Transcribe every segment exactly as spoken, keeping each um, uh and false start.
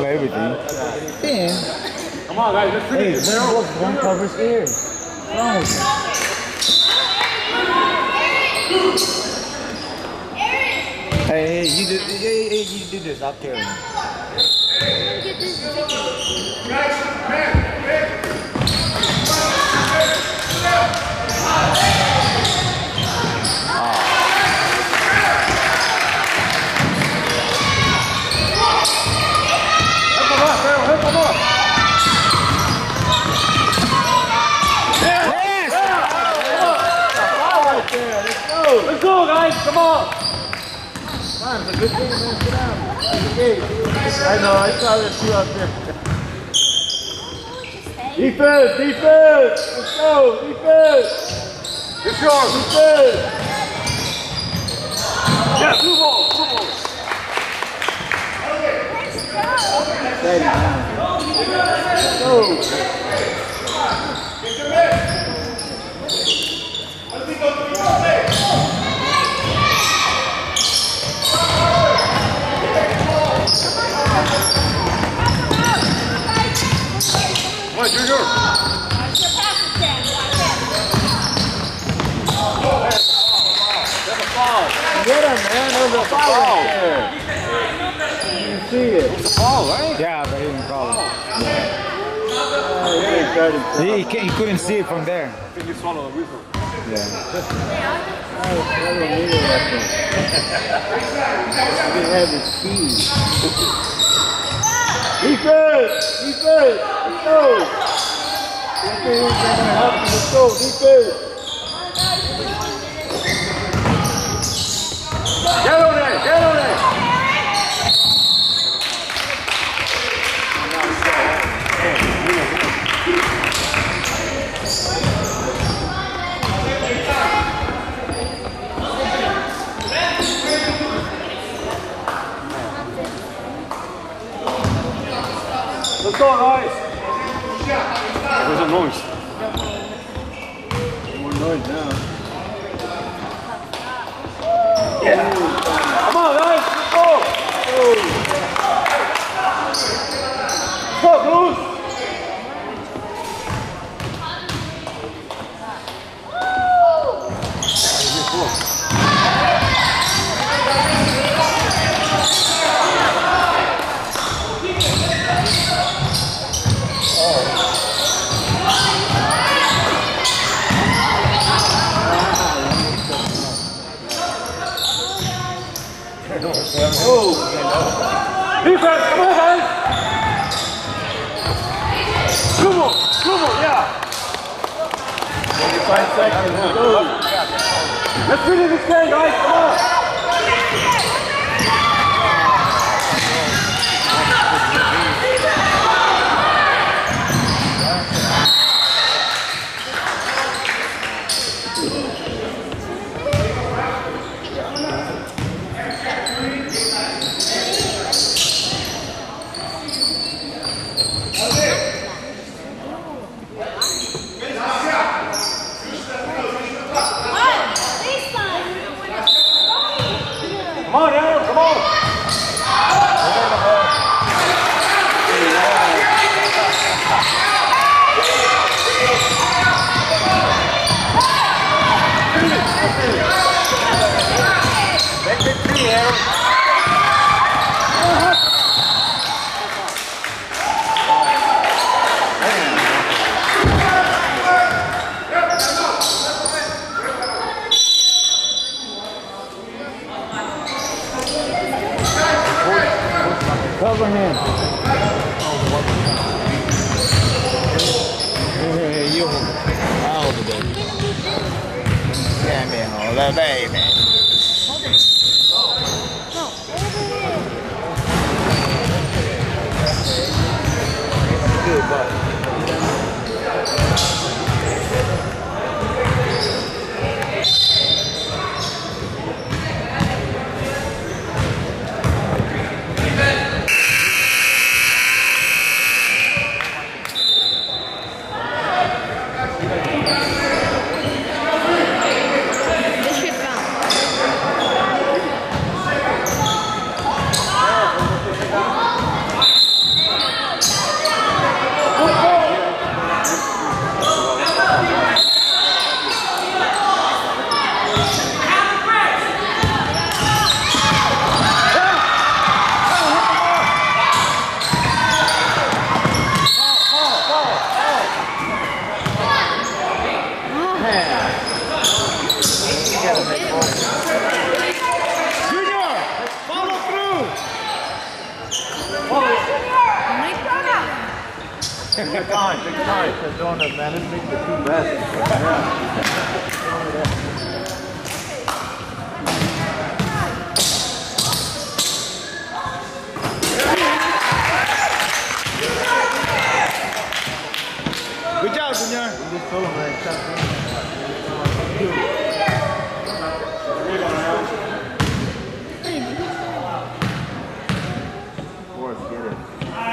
call everything. Then, come on, guys, let's finish hey, it. one block, one covers air. Wrong. Hey, hey, you did, hey, hey, hey, you did this. I'll carry him. Let's go, guys. Come on. Man, it's a good thing, man. Sit down. Okay. I know. I saw that two out there. Defense, defense. Let's go, defense. It's yours. Defense. Yeah, blue ball, blue ball. Steady, man. Let's go. Come on, Junior. Get him, man. There's a foul right there. You see it. It's a foul, right? Yeah, but he didn't call it. Oh, yeah, he tried to he, he, he couldn't see it from there. I think he swallowed a whistle. Yeah. He had his keys. Defense! Defense! Let's go! Defense! Let's go! Defense! Get on there! Get on there! Let's go, guys! There's a noise. More noise now. Yeah. Come on, guys! Let's go! Let's go, Bruce! Oh! Defense, come on, guys! Come on, come on, yeah! Five seconds. Let's go. Let's finish this game, guys, come on! Come on, Aaron, come on! Make it three, Aaron. Cover him. Hey, you hold it. I'll hold it, baby. Yeah, man, hold that baby. Hold it. No. Good, buddy. Good time, big time. The donut, man. This makes the two best. Good job, Junior. Just told him that shot. Forrest, get it.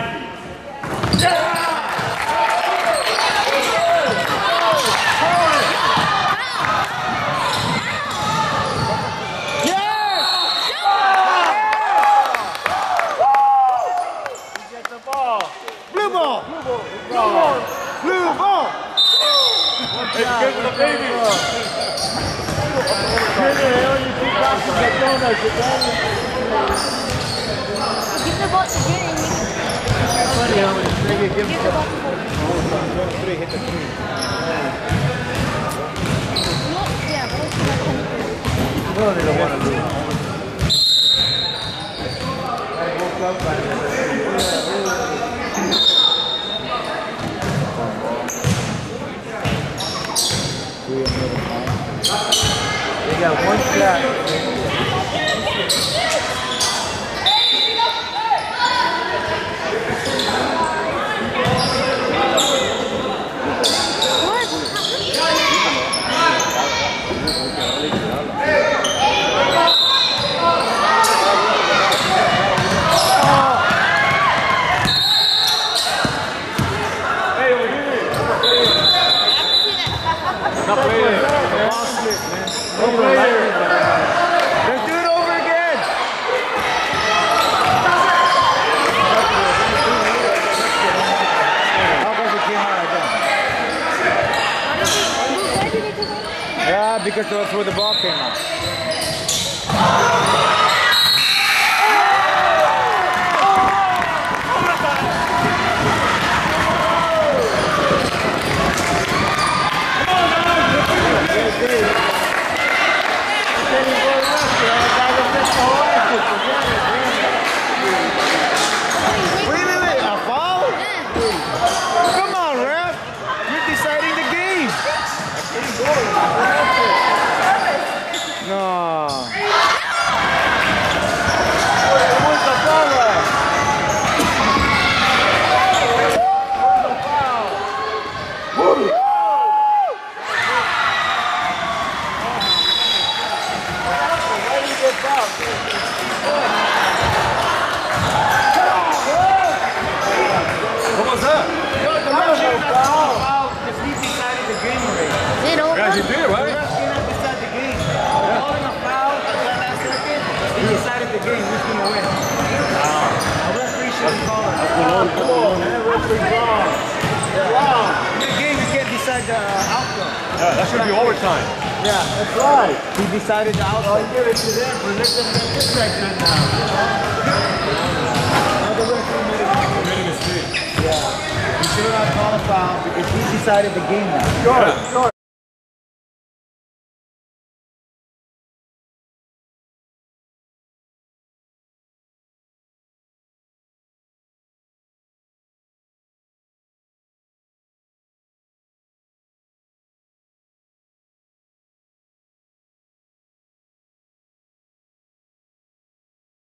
Blue ball! Blue ball! Blue ball! Blue ball! It's good for the baby. Give the ball to Jerry. Funny how many they give Give the ball to Jerry. three, hit the three. Yeah, but it's not coming. No, they don't want to do it. I woke up by the They got one shot. Not playing. Let's do it over again. How come it came out like that? Yeah, because that's where the ball came out. Wait, wait, wait, a foul? Come on, ref. You're deciding the game. No. Where's the ball at? Where's the foul? What was that? The ref should not foul because he decided the game already. Is it over? Yeah, you did, The right? ref cannot decide the game. Calling a foul at that last second, he decided the game. Who's going to win? A referee shouldn't call it. Come on, man. Referee's wrong. Wrong. In the game, you can't decide the outcome. Yeah, that should be overtime. Yeah, that's right. He decided the outcome. I'll give it to them, but let them get this section now. Now the referee made a Made a mistake. Yeah. He should not call a foul because he decided the game now. Sure, sure.